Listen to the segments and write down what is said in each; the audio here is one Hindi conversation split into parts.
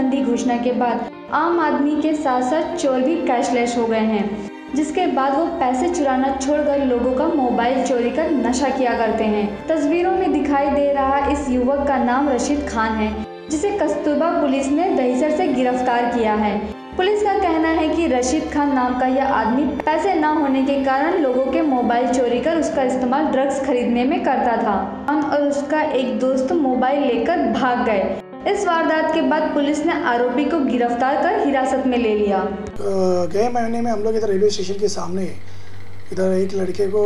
नोटबंदी घोषणा के बाद आम आदमी के साथ साथ चोर भी कैशलेस हो गए हैं, जिसके बाद वो पैसे चुराना छोड़कर लोगों का मोबाइल चोरी कर नशा किया करते हैं। तस्वीरों में दिखाई दे रहा इस युवक का नाम रशीद खान है, जिसे कस्तूरबा पुलिस ने दहिसर से गिरफ्तार किया है। पुलिस का कहना है कि रशीद खान नाम का यह आदमी पैसे न होने के कारण लोगों के मोबाइल चोरी कर उसका इस्तेमाल ड्रग्स खरीदने में करता था और उसका एक दोस्त मोबाइल लेकर भाग गए। इस वारदात के बाद पुलिस ने आरोपी को गिरफ्तार कर हिरासत में ले लिया। गए महीने में हम लोग इधर रेलवे स्टेशन के सामने इधर एक लड़के को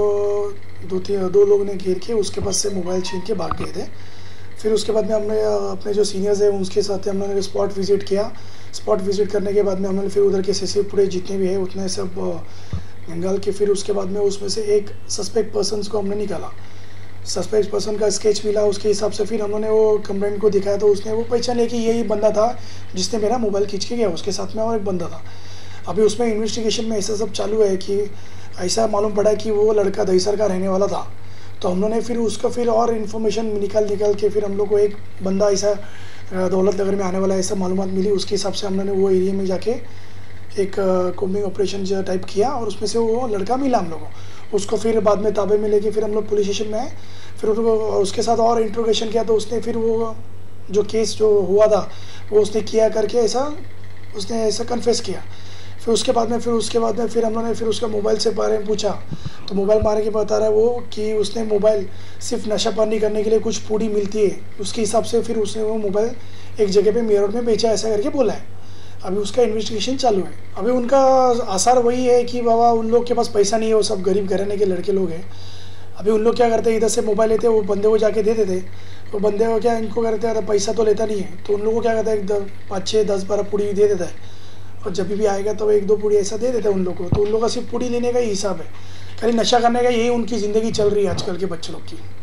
दो लोग ने घेर के उसके पास से मोबाइल छीन के भाग गए थे। फिर उसके बाद में हमने अपने जो सीनियर्स हैं उनके साथ हम लोगों ने स्पॉट विजिट किया। स्पॉट विजिट करने के बाद में हमने फिर उधर के सीसीटीवी फुटेज जितने भी है उतने सब निकाल के फिर उसके बाद में उसमें से एक सस्पेक्ट पर्सन को हमने निकाला। सस्पेक्ट पर्सन का स्केच मिला, उसके हिसाब से फिर हम लोगों ने वो कंप्लेंट को दिखाया तो उसने वो पहचान लिया कि यही बंदा था जिसने मेरा मोबाइल खींच के गया। उसके साथ में और एक बंदा था। अभी उसमें इन्वेस्टिगेशन में ऐसा सब चालू है कि ऐसा मालूम पड़ा कि वो लड़का दहिसर का रहने वाला था। तो हम लोगों ने फिर उसका फिर और इन्फॉर्मेशन निकाल के फिर हम लोग को एक बंदा ऐसा दौलत नगर में आने वाला ऐसा मालूमात मिली। उसके हिसाब से हम लोगों ने वो एरिया में जाके एक कोम्बिंग ऑपरेशन टाइप किया और उसमें से वो लड़का मिला हम लोगों को। उसको फिर बाद में ताबे में लेके फिर हम लोग पुलिस स्टेशन में आए। फिर उसके साथ और इंट्रोगेशन किया तो उसने फिर वो जो केस जो हुआ था वो उसने किया करके ऐसा कन्फेस किया। फिर उसके बाद में फिर हम लोगों ने फिर उसका मोबाइल से बारे में पूछा तो मोबाइल मारे के बता रहा है वो कि उसने मोबाइल सिर्फ नशा पानी करने के लिए कुछ पूड़ी मिलती है उसके हिसाब से फिर उसने वो मोबाइल एक जगह पे मेरठ में बेचा ऐसा करके बोला है। अभी उसका इन्वेस्टिगेशन चालू है। अभी उनका आसार वही है कि बाबा उन लोग के पास पैसा नहीं है, वो सब गरीब घराने के लड़के लोग हैं। अभी उन लोग क्या करते हैं, इधर से मोबाइल लेते वो बंदे को जाके दे देते। तो बंदे को क्या इनको करते हैं, पैसा तो लेता नहीं है तो उन लोगों को क्या करता है 5, 6, 10, 12 पूड़ी दे देता है और जब भी आएगा तो 1-2 पूड़ी ऐसा दे देता है उन लोगों को। तो उन लोगों का सिर्फ पूड़ी लेने का ही हिसाब है, खाली नशा करने का यही उनकी ज़िंदगी चल रही है आजकल के बच्चे लोग की।